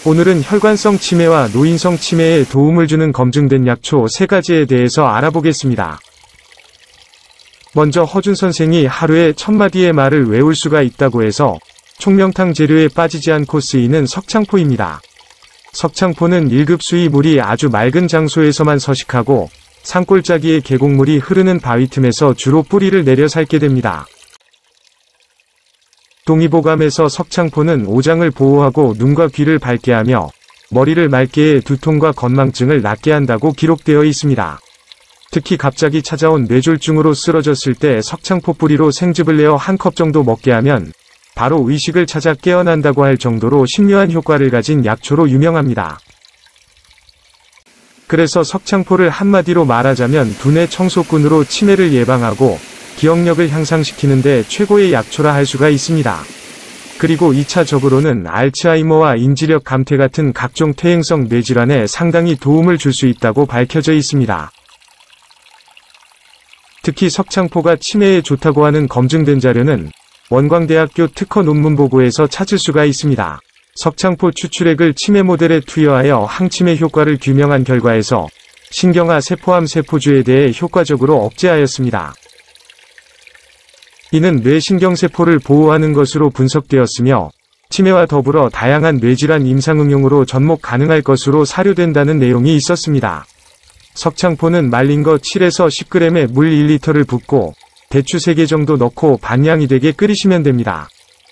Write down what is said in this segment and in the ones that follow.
오늘은 혈관성 치매와 노인성 치매에 도움을 주는 검증된 약초 3가지에 대해서 알아보겠습니다. 먼저 허준 선생이 하루에 1000마디의 말을 외울 수가 있다고 해서 총명탕 재료에 빠지지 않고 쓰이는 석창포입니다. 석창포는 1급 수위 물이 아주 맑은 장소에서만 서식하고 산골짜기의 계곡물이 흐르는 바위 틈에서 주로 뿌리를 내려 살게 됩니다. 동의보감에서 석창포는 오장을 보호하고 눈과 귀를 밝게 하며 머리를 맑게 해 두통과 건망증을 낫게 한다고 기록되어 있습니다. 특히 갑자기 찾아온 뇌졸중으로 쓰러졌을 때 석창포 뿌리로 생즙을 내어 한 컵 정도 먹게 하면 바로 의식을 찾아 깨어난다고 할 정도로 신묘한 효과를 가진 약초로 유명합니다. 그래서 석창포를 한마디로 말하자면 두뇌 청소꾼으로 치매를 예방하고 기억력을 향상시키는 데 최고의 약초라 할 수가 있습니다. 그리고 2차적으로는 알츠하이머와 인지력 감퇴 같은 각종 퇴행성 뇌질환에 상당히 도움을 줄 수 있다고 밝혀져 있습니다. 특히 석창포가 치매에 좋다고 하는 검증된 자료는 원광대학교 특허 논문 보고에서 찾을 수가 있습니다. 석창포 추출액을 치매 모델에 투여하여 항치매 효과를 규명한 결과에서 신경화 세포암 세포주에 대해 효과적으로 억제하였습니다. 이는 뇌신경세포를 보호하는 것으로 분석되었으며 치매와 더불어 다양한 뇌질환 임상응용으로 접목 가능할 것으로 사료된다는 내용이 있었습니다. 석창포는 말린 거 7에서 10g에 물 1리터를 붓고 대추 3개 정도 넣고 반량이 되게 끓이시면 됩니다.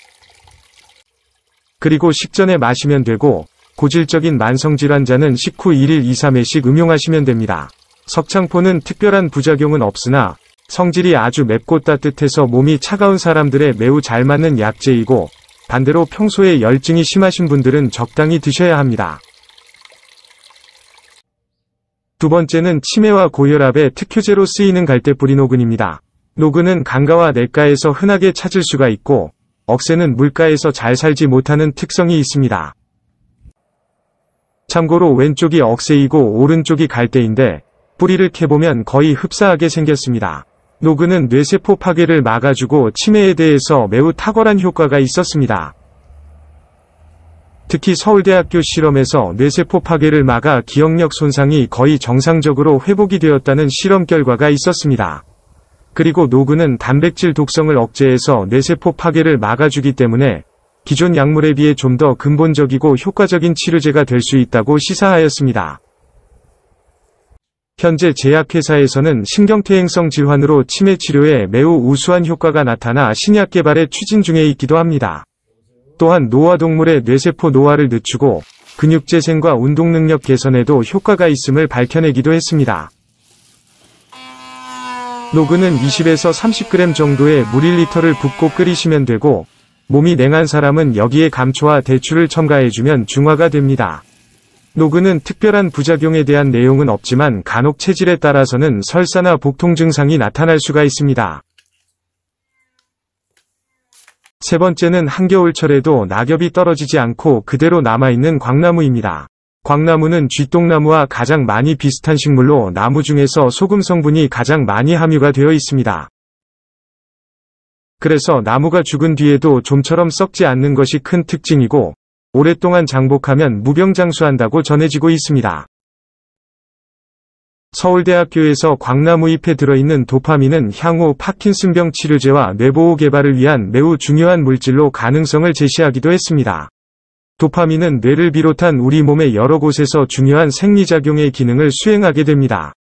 그리고 식전에 마시면 되고 고질적인 만성질환자는 식후 1일 2-3회씩 음용하시면 됩니다. 석창포는 특별한 부작용은 없으나 성질이 아주 맵고 따뜻해서 몸이 차가운 사람들에 매우 잘 맞는 약재이고 반대로 평소에 열증이 심하신 분들은 적당히 드셔야 합니다. 두 번째는 치매와 고혈압의 특효제로 쓰이는 갈대뿌리 노근입니다. 노근은 간가와 내과에서 흔하게 찾을 수가 있고 억새는 물가에서 잘 살지 못하는 특성이 있습니다. 참고로 왼쪽이 억새이고 오른쪽이 갈대인데 뿌리를 캐보면 거의 흡사하게 생겼습니다. 노근은 뇌세포 파괴를 막아주고 치매에 대해서 매우 탁월한 효과가 있었습니다. 특히 서울대학교 실험에서 뇌세포 파괴를 막아 기억력 손상이 거의 정상적으로 회복이 되었다는 실험 결과가 있었습니다. 그리고 노근은 단백질 독성을 억제해서 뇌세포 파괴를 막아주기 때문에 기존 약물에 비해 좀 더 근본적이고 효과적인 치료제가 될 수 있다고 시사하였습니다. 현재 제약회사에서는 신경퇴행성 질환으로 치매 치료에 매우 우수한 효과가 나타나 신약 개발에 추진 중에 있기도 합니다. 또한 노화동물의 뇌세포 노화를 늦추고 근육재생과 운동능력 개선에도 효과가 있음을 밝혀내기도 했습니다. 노근은 20에서 30g 정도의 물 1리터를 붓고 끓이시면 되고 몸이 냉한 사람은 여기에 감초와 대추를 첨가해주면 중화가 됩니다. 노근은 특별한 부작용에 대한 내용은 없지만 간혹 체질에 따라서는 설사나 복통 증상이 나타날 수가 있습니다. 세 번째는 한겨울철에도 낙엽이 떨어지지 않고 그대로 남아있는 광나무입니다. 광나무는 쥐똥나무와 가장 많이 비슷한 식물로 나무 중에서 소금 성분이 가장 많이 함유가 되어 있습니다. 그래서 나무가 죽은 뒤에도 좀처럼 썩지 않는 것이 큰 특징이고 오랫동안 장복하면 무병장수한다고 전해지고 있습니다. 서울대학교에서 광나무 잎에 들어있는 도파민은 향후 파킨슨병 치료제와 뇌보호 개발을 위한 매우 중요한 물질로 가능성을 제시하기도 했습니다. 도파민은 뇌를 비롯한 우리 몸의 여러 곳에서 중요한 생리작용의 기능을 수행하게 됩니다.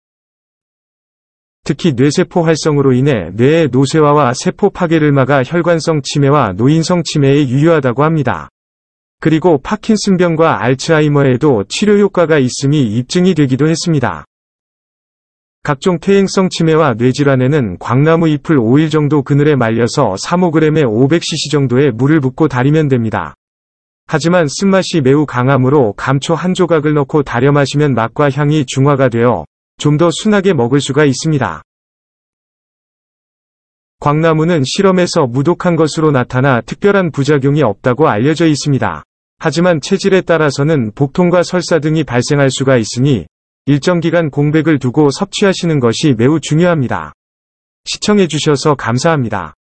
특히 뇌세포 활성으로 인해 뇌의 노쇠화와 세포 파괴를 막아 혈관성 치매와 노인성 치매에 유효하다고 합니다. 그리고 파킨슨병과 알츠하이머에도 치료 효과가 있음이 입증이 되기도 했습니다. 각종 퇴행성 치매와 뇌질환에는 광나무 잎을 5일 정도 그늘에 말려서 3-5g에 500cc 정도의 물을 붓고 달이면 됩니다. 하지만 쓴맛이 매우 강하므로 감초 한 조각을 넣고 달여 마시면 맛과 향이 중화가 되어 좀 더 순하게 먹을 수가 있습니다. 광나무는 실험에서 무독한 것으로 나타나 특별한 부작용이 없다고 알려져 있습니다. 하지만 체질에 따라서는 복통과 설사 등이 발생할 수가 있으니 일정 기간 공백을 두고 섭취하시는 것이 매우 중요합니다. 시청해주셔서 감사합니다.